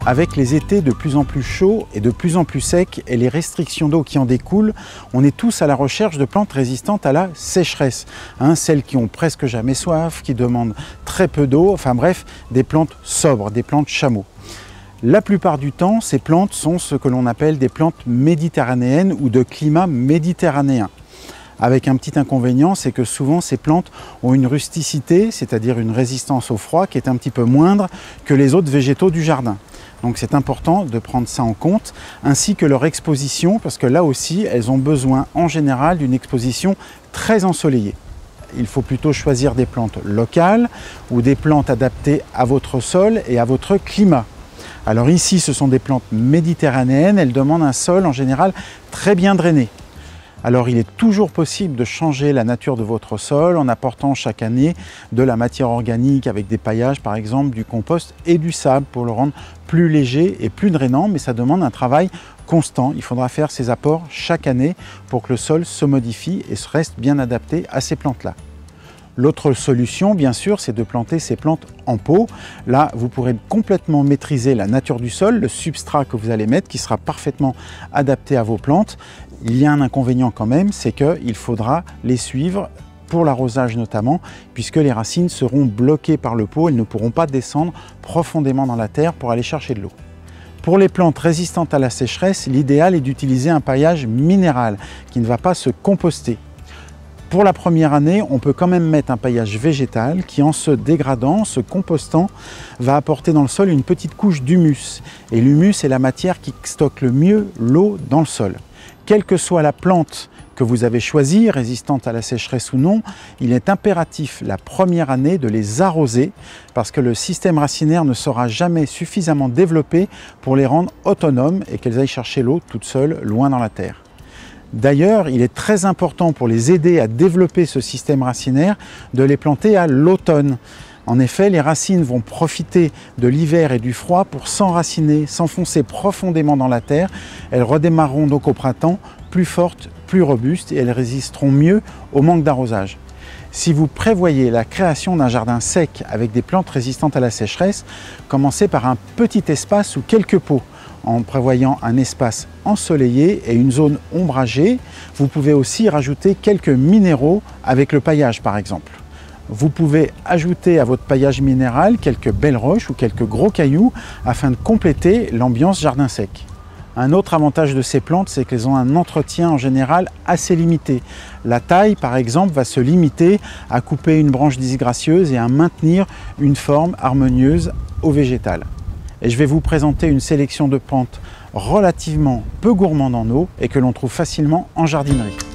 Avec les étés de plus en plus chauds et de plus en plus secs et les restrictions d'eau qui en découlent, on est tous à la recherche de plantes résistantes à la sécheresse. Celles qui ont presque jamais soif, qui demandent très peu d'eau, enfin bref, des plantes sobres, des plantes chameaux. La plupart du temps, ces plantes sont ce que l'on appelle des plantes méditerranéennes ou de climat méditerranéen. Avec un petit inconvénient, c'est que souvent ces plantes ont une rusticité, c'est-à-dire une résistance au froid qui est un petit peu moindre que les autres végétaux du jardin. Donc c'est important de prendre ça en compte, ainsi que leur exposition, parce que là aussi, elles ont besoin en général d'une exposition très ensoleillée. Il faut plutôt choisir des plantes locales ou des plantes adaptées à votre sol et à votre climat. Alors ici, ce sont des plantes méditerranéennes, elles demandent un sol en général très bien drainé. Alors il est toujours possible de changer la nature de votre sol en apportant chaque année de la matière organique avec des paillages par exemple, du compost et du sable pour le rendre plus léger et plus drainant, mais ça demande un travail constant. Il faudra faire ces apports chaque année pour que le sol se modifie et reste bien adapté à ces plantes-là. L'autre solution, bien sûr, c'est de planter ces plantes en pot. Là, vous pourrez complètement maîtriser la nature du sol, le substrat que vous allez mettre qui sera parfaitement adapté à vos plantes. Il y a un inconvénient quand même, c'est qu'il faudra les suivre pour l'arrosage notamment, puisque les racines seront bloquées par le pot, elles ne pourront pas descendre profondément dans la terre pour aller chercher de l'eau. Pour les plantes résistantes à la sécheresse, l'idéal est d'utiliser un paillage minéral qui ne va pas se composter. Pour la première année, on peut quand même mettre un paillage végétal qui, en se dégradant, en se compostant, va apporter dans le sol une petite couche d'humus. Et l'humus est la matière qui stocke le mieux l'eau dans le sol. Quelle que soit la plante que vous avez choisie, résistante à la sécheresse ou non, il est impératif la première année de les arroser parce que le système racinaire ne sera jamais suffisamment développé pour les rendre autonomes et qu'elles aillent chercher l'eau toutes seules, loin dans la terre. D'ailleurs, il est très important pour les aider à développer ce système racinaire de les planter à l'automne. En effet, les racines vont profiter de l'hiver et du froid pour s'enraciner, s'enfoncer profondément dans la terre. Elles redémarreront donc au printemps plus fortes, plus robustes et elles résisteront mieux au manque d'arrosage. Si vous prévoyez la création d'un jardin sec avec des plantes résistantes à la sécheresse, commencez par un petit espace ou quelques pots. En prévoyant un espace ensoleillé et une zone ombragée, vous pouvez aussi rajouter quelques minéraux avec le paillage par exemple. Vous pouvez ajouter à votre paillage minéral quelques belles roches ou quelques gros cailloux afin de compléter l'ambiance jardin sec. Un autre avantage de ces plantes, c'est qu'elles ont un entretien en général assez limité. La taille, par exemple, va se limiter à couper une branche disgracieuse et à maintenir une forme harmonieuse au végétal. Et je vais vous présenter une sélection de plantes relativement peu gourmandes en eau et que l'on trouve facilement en jardinerie.